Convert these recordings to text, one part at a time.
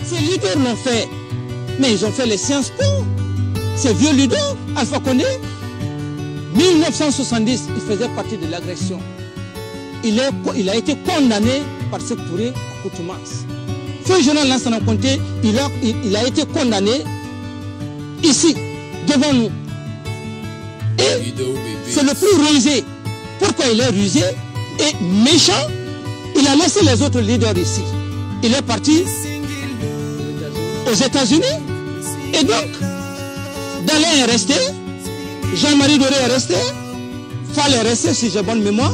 Ces leaders l'ont fait, mais ils ont fait les Sciences Po. Ces vieux leaders, Alpha Condé, 1970, il faisait partie de l'agression. Il a été condamné par cette pourrie accoutumance. Feu général Lansana Conté, il a été condamné ici, devant nous. Et c'est le plus rusé. Pourquoi il est rusé et méchant? Il a laissé les autres leaders ici. Il est parti aux États-Unis. Et donc, Dalin est resté, Jean-Marie Doré est resté, Fall est resté, si j'ai bonne mémoire.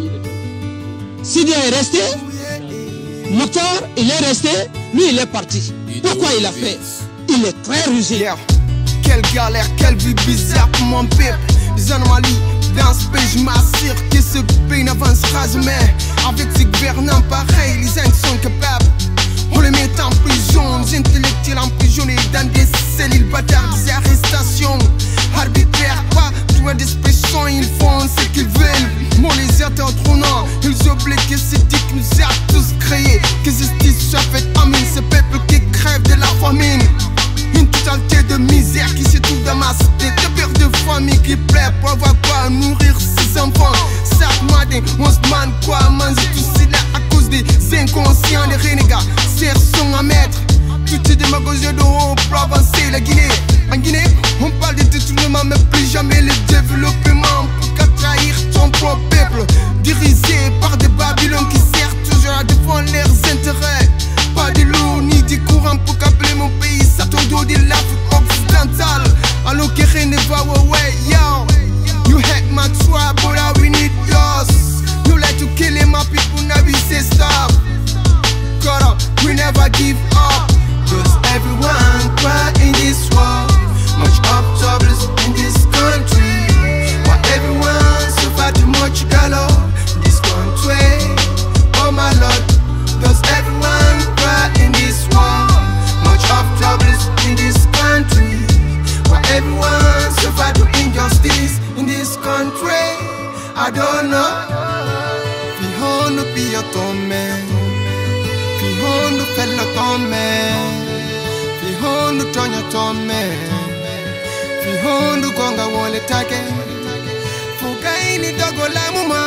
Sidia est resté, Mokhtar, il est resté, lui il est parti. Pourquoi il a fait? Il est très rusé. Yeah. Quelle galère, quelle vie bizarre pour mon peuple. Les anomalies, dans ce pays je m'assure que ce pays n'avancera jamais. Avec ces gouvernants pareils, les uns sont capables. On les met en prison, les intellectuels emprisonnés dans des cellules bâtardes, des arrestations arbitraires, pas droit d'expression, ils font ce qu'ils veulent. Mon les attend trop non, ils oublient que c'est Dieu qui nous a tous créés. Que justice soit faite, amine, ce peuple qui crève de la famine. Une totalité de misère qui se trouve dans ma cité. De pères de famille qui plaît pour avoir quoi nourrir ses enfants. Chaque matin, on se demande quoi manger. Tout cela à cause des inconscients, des renégats. Serre sont à mettre. Toutes ces démagogies de haut pour avancer la Guinée. En Guinée, on parle de détournement, mais plus jamais le développement. Pour trahir ton propre peuple, dirigé par des Babylons qui servent toujours à défendre leurs intérêts. Pas de l'eau ni du courant pour qu'appeler mon pays. Ça tombe dos de l'Afrique occidentale. Alors que rien ne va away, yo. You hate my tribe, but we need yours. You like to kill my people, now we say stop. Cut up, we never give up. Cause everyone cry in this world. Much of troubles in this country. Why everyone suffer too much galore in this country? Oh my Lord. Cause everyone cry in this world. Much of troubles in this country. Why everyone suffer to injustice in this country? I don't know. Fi hondo pia tome. Fi hondo fella tome. Fi hondo tonya tome. Fi hondo konga wole take. Fugaini dogo la muma.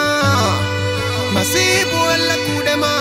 Masibu wala kudema.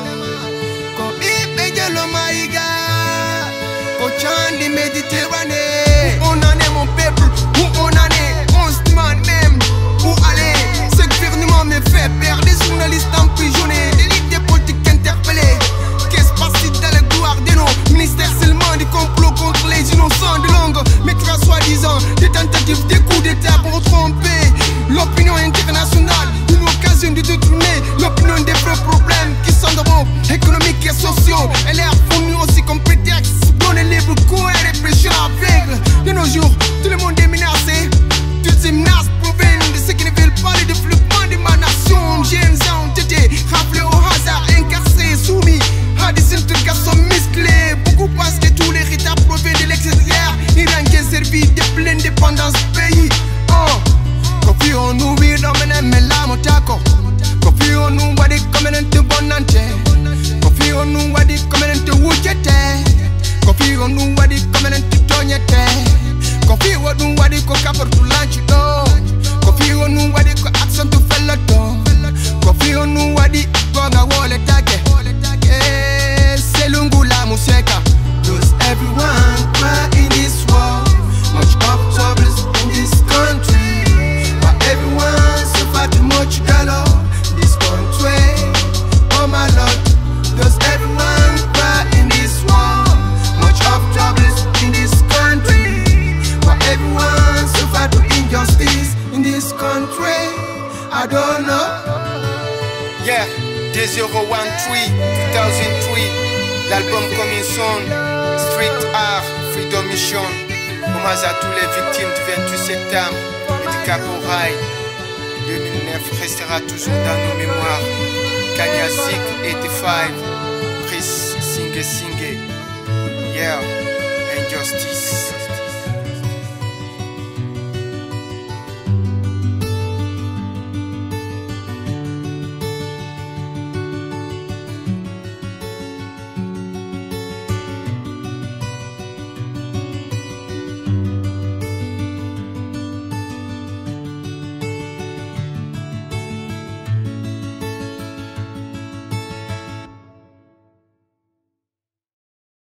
Ko bibe jalo maiga. Ko chandi Méditerranée. On en est mon peuple. Où on en est? On se demande même où aller. Ce gouvernement me fait perdre. Des journalistes emprisonnés. Des leaders politiques interpellés. Qu'est-ce qui passe dans le gloire de nos ministères? Seulement du complot contre les innocents de longue. Mais trois soi-disant des tentatives de coups d'état pour tromper l'opinion internationale. Une occasion de détourner l'opinion des vrais problèmes qui sont d'abord économiques et sociaux. Elle est fournie aussi comme prétexte. Donner libre cours et réfléchir aveugle. De nos jours, tout le monde est menacé. Toutes ces menaces proviennent de ceux qui ne veulent pas le développement de ma nation. Jeunes ont été rappelés au hasard, incarcérés, soumis à des interrogations musclées. Beaucoup pensent que tous les rétats proviennent de l'extérieur. Iran qui est servi de pleine dépendance pays. Oh, Kofi Onu we domine me la motako. Kofi Onu wadi komenente bonante. Kofi Onu wadi komenente wujete. Kofi Onu wadi komenente tonyete. Kofi Onu wadi ko kapor tu lanchi do. Kofi Onu wadi ko action to fella do. Kofi Onu wadi gonga wole take. Selungu la museka. Does everyone cry in this world? Much of troubles in this country. Why everyone suffer too much galore in this country? Oh my Lord. Does everyone cry in this world? Much of troubles in this country. Why everyone suffer to injustice in this country? I don't know. Yeah, 2013, 2003. L'album Coming Soon, Street Art, Freedom Mission. Hommage à tous les victimes du 28 septembre et du Caporal. 2009 restera toujours dans nos mémoires. Kanye Zik 85, Chris Singe. Yeah, Injustice.